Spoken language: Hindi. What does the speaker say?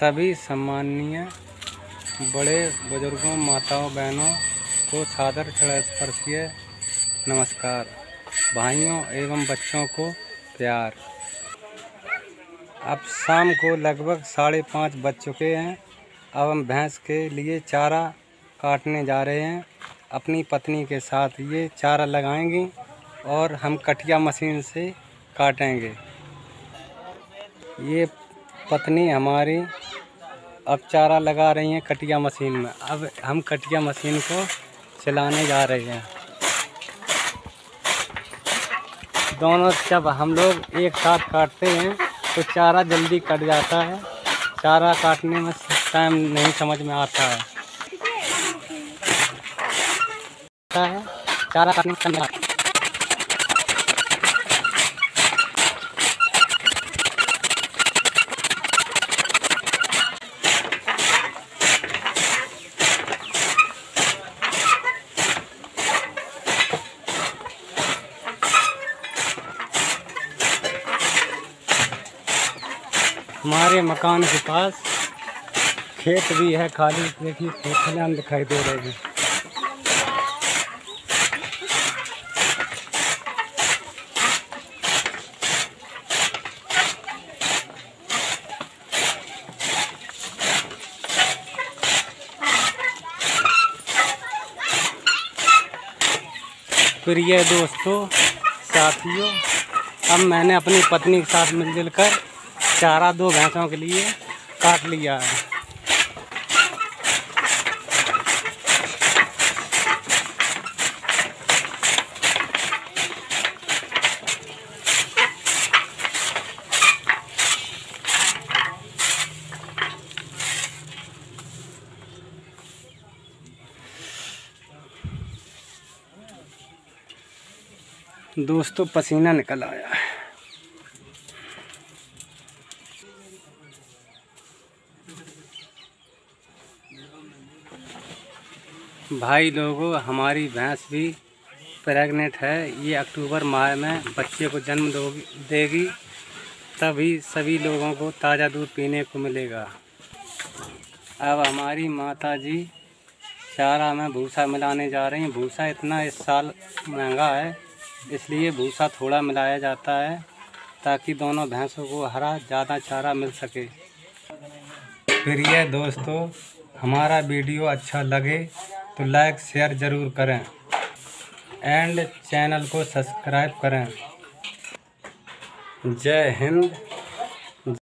सभी सम्माननीय बड़े बुजुर्गों, माताओं, बहनों को सादर स्पर्शीय नमस्कार। भाइयों एवं बच्चों को प्यार। अब शाम को लगभग 5:30 बज चुके हैं। अब हम भैंस के लिए चारा काटने जा रहे हैं। अपनी पत्नी के साथ ये चारा लगाएंगी और हम कटिया मशीन से काटेंगे। ये पत्नी हमारी अब चारा लगा रही हैं कटिया मशीन में। अब हम कटिया मशीन को चलाने जा रहे हैं। दोनों जब हम लोग एक साथ काटते हैं तो चारा जल्दी कट जाता है। चारा काटने में टाइम नहीं समझ में आता है। चारा काटने में हमारे मकान के पास खेत भी है खाली। देखिए खेत खलिहान दिखाई दे रहे हैं। प्रिय दोस्तों, साथियों, अब मैंने अपनी पत्नी के साथ मिलजुल कर चारा 2 भैंसों के लिए काट लिया है। दोस्तों, पसीना निकल आया है। भाई लोगों, हमारी भैंस भी प्रेग्नेंट है। ये अक्टूबर माह में बच्चे को जन्म देगी। तभी सभी लोगों को ताज़ा दूध पीने को मिलेगा। अब हमारी माता जी चारा में भूसा मिलाने जा रही हैं। भूसा इतना इस साल महंगा है, इसलिए भूसा थोड़ा मिलाया जाता है ताकि दोनों भैंसों को हरा ज़्यादा चारा मिल सके। प्रिय दोस्तों, हमारा वीडियो अच्छा लगे तो लाइक शेयर ज़रूर करें एंड चैनल को सब्सक्राइब करें। जय हिंद।